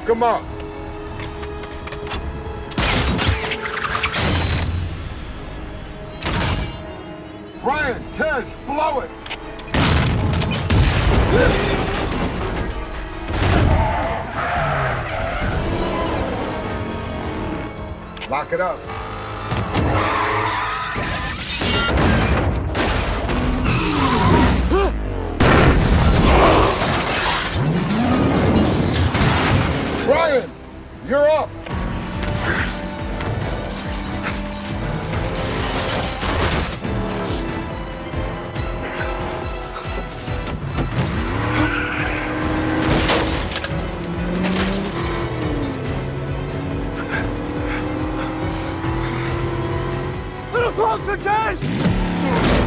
him up. Brian, Tej, blow it! Lock it up. Brian, you're up. Little closer, Tej!